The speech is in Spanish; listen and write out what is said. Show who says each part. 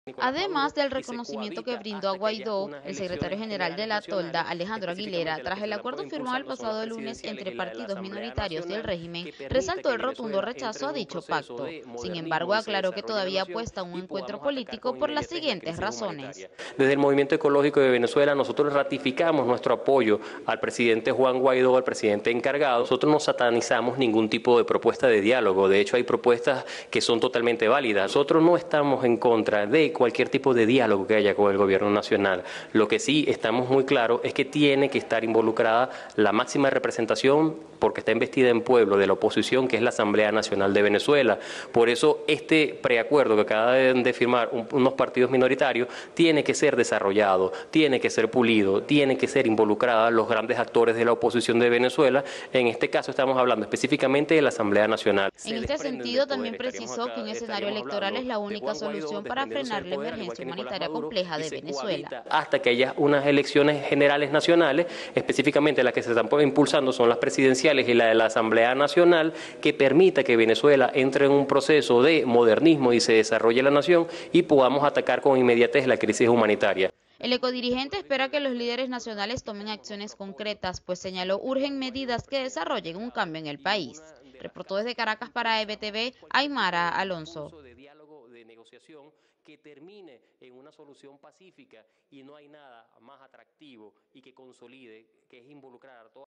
Speaker 1: Nicolás
Speaker 2: Además
Speaker 1: Maduro
Speaker 2: del
Speaker 1: y se
Speaker 2: reconocimiento que
Speaker 1: cohabita
Speaker 2: brindó a
Speaker 1: hasta que haya
Speaker 2: Guaidó,
Speaker 1: unas
Speaker 2: el secretario
Speaker 1: elecciones
Speaker 2: general de
Speaker 1: generales
Speaker 2: la Tolda,
Speaker 1: nacionales,
Speaker 2: Alejandro Aguilera,
Speaker 1: específicamente las
Speaker 2: tras
Speaker 1: que
Speaker 2: el
Speaker 1: se están
Speaker 2: acuerdo firmado el
Speaker 1: impulsando son las
Speaker 2: pasado lunes entre
Speaker 1: presidenciales y la de la
Speaker 2: partidos
Speaker 1: Asamblea
Speaker 2: minoritarios y el
Speaker 1: Nacional,
Speaker 2: régimen,
Speaker 1: que permita
Speaker 2: resaltó
Speaker 1: que
Speaker 2: el rotundo
Speaker 1: Venezuela
Speaker 2: rechazo
Speaker 1: entre
Speaker 2: a
Speaker 1: en un
Speaker 2: dicho
Speaker 1: proceso
Speaker 2: pacto.
Speaker 1: de
Speaker 2: Sin
Speaker 1: modernismo
Speaker 2: embargo,
Speaker 1: y se
Speaker 2: aclaró que
Speaker 1: desarrolle la
Speaker 2: todavía
Speaker 1: nación
Speaker 2: apuesta a un
Speaker 1: y
Speaker 2: encuentro
Speaker 1: podamos atacar con
Speaker 2: político por las
Speaker 1: inmediatez la
Speaker 2: siguientes
Speaker 1: crisis
Speaker 2: razones.
Speaker 1: humanitaria. Desde el Movimiento Ecológico de Venezuela nosotros ratificamos nuestro apoyo al presidente Juan Guaidó, al presidente encargado. Nosotros no satanizamos ningún tipo de propuesta de diálogo, de hecho hay propuestas que son totalmente válidas. Nosotros no estamos en contra de cualquier tipo de diálogo que haya con el gobierno nacional. Lo que sí estamos muy claros es que tiene que estar involucrada la máxima representación, porque está investida en pueblo, de la oposición, que es la Asamblea Nacional de Venezuela. Por eso este preacuerdo que acaban de firmar unos partidos minoritarios tiene que ser desarrollado, tiene que ser pulido, tiene que ser involucrada los grandes actores de la oposición de Venezuela. En este caso estamos hablando específicamente de la Asamblea Nacional.
Speaker 2: En
Speaker 1: Se
Speaker 2: este
Speaker 1: desprenden del
Speaker 2: sentido,
Speaker 1: poder,
Speaker 2: también precisó que un escenario
Speaker 1: estaríamos
Speaker 2: electoral
Speaker 1: hablando
Speaker 2: es la
Speaker 1: de
Speaker 2: única
Speaker 1: Juan Guaidó
Speaker 2: solución para
Speaker 1: desprendiéndose
Speaker 2: frenar
Speaker 1: del
Speaker 2: la
Speaker 1: poder, al igual
Speaker 2: emergencia
Speaker 1: que Nicolás
Speaker 2: humanitaria
Speaker 1: Maduro,
Speaker 2: compleja
Speaker 1: y
Speaker 2: de
Speaker 1: se
Speaker 2: Venezuela.
Speaker 1: cohabita hasta que haya unas elecciones generales nacionales, específicamente las que se están impulsando son las presidenciales y la de la Asamblea Nacional, que permita que Venezuela entre en un proceso de modernismo y se desarrolle la nación y podamos atacar con inmediatez la crisis humanitaria.
Speaker 2: El ecodirigente espera que los líderes nacionales tomen acciones concretas, pues señaló urgen medidas que desarrollen un cambio en el país. Reportó desde Caracas para EBTV, Aymara Alonso.
Speaker 1: Que termine en una solución pacífica y no hay nada más atractivo y que consolide, que es involucrar a todas